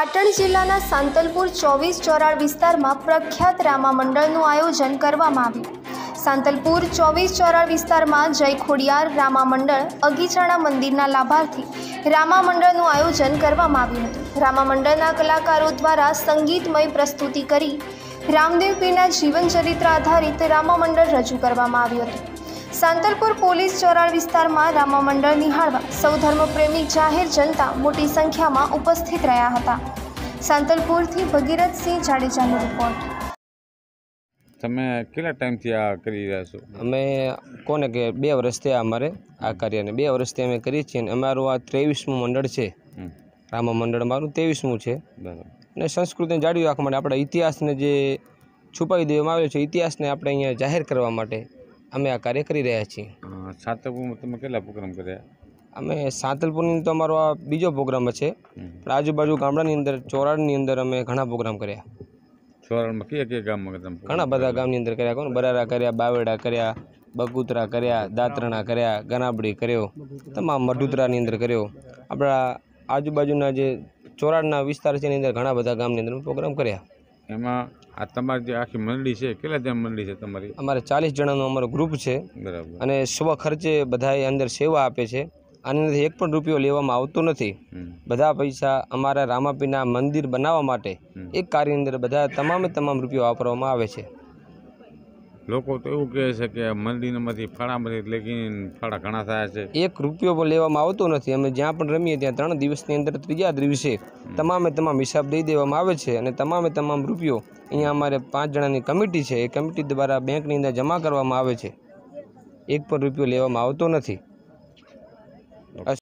પાટણ જિલ્લાના સાંતલપુર 24 ચોરાડ વિસ્તારમાં પ્રખ્યાત રામા મંડળનું આયોજન કરવામાં આવ્યું। સાંતલપુર 24 ચોરાડ વિસ્તારમાં જય ખોડિયાર રામા મંડળ અગીચાણા મંદિરના લાભાર્થી રામા મંડળનું આયોજન કરવામાં આવ્યું હતું। રામા મંડળના કલાકારો દ્વારા સંગીતમય પ્રસ્તુતિ કરી રામદેવ પીરના જીવન ચરિત્ર આધારિત રામા મંડળ રજૂ કરવામાં આવ્યું હતું। સાંતલપુર પોલીસ ચોરાડ વિસ્તારમાં રામા મંડળ નિહાળવા સૌ ધર્મપ્રેમી જાહેર જનતા મોટી સંખ્યામાં ઉપસ્થિત રહ્યા હતા। સાંતલપુરથી ભગીરથસિંહ જાડેજાનો રિપોર્ટ। તમે કેટલા ટાઈમથી આ કરી રહ્યા છો? અમે કોને કે 2 વર્ષથી અમારે આ કાર્યને 2 વર્ષથી અમે કરીએ છીએ અને અમારું આ 23મું મંડળ છે। રામા મંડળ મારું 23મું છે અને સંસ્કૃતિને જાળવી રાખવા માટે આપણા ઇતિહાસને જે છુપાવી દેવામાં આવ્યો છે ઇતિહાસને આપણે અહીંયા જાહેર કરવા માટે અમે આ કાર્ય કરી રહ્યા છીએ। સાંતલપુરમાં તમે કેટલા પ્રોગ્રામ કર્યા? અમે સાંતલપુરની તો અમારો આ બીજો પ્રોગ્રામ છે, પણ આજુબાજુ ગામડાની અંદર ચોરાડની અંદર અમે ઘણા પ્રોગ્રામ કર્યા। ચોરાડમાં કયા ગામમાં તમે? ઘણા બધા ગામની અંદર કર્યા, કોણ બરારા કર્યા, બાવેડા કર્યા, બગુતરા કર્યા, દાતરણા કર્યા, ગનાબડી કર્યો, તમામ મઢુતરાની અંદર કર્યો। આપણા આજુબાજુના જે ચોરાડના વિસ્તાર છે એની અંદર ઘણા બધા ગામની અંદર પ્રોગ્રામ કર્યા। એમાં આ તમારી જે આખી મંડળી છે, કેટલા જણ મંડળી છે તમારી? અમારે 40 જણાનું અમારો ગ્રુપ છે અને સ્વ ખર્ચે બધાએ અંદર સેવા આપે છે। આની અંદર 1 પણ રૂપિયો લેવામાં આવતો નથી। બધા પૈસા અમારા રામાપીરના મંદિર બનાવવા માટે એક કાર્યની અંદર બધા તમામ રૂપિયો વાપરવામાં આવે છે। લોકો તો એવું કહે છે કે મંદિરમાંથી ફાળામાંથી લેકિન ફાળા ઘણા થયા છે, 1 રૂપિયો પણ લેવામાં આવતો નથી। અમે જ્યાં પણ રમીએ ત્યાં 3 દિવસની અંદર ત્રીજા દિવસે તમામ હિસાબ દઈ દેવામાં આવે છે અને તમામ રૂપિયો અહીંયા અમારે 5 જણાની કમિટી છે, એ કમિટી દ્વારા બેંકની અંદર જમા કરવામાં આવે છે। 1 પણ રૂપિયો લેવામાં આવતો નથી।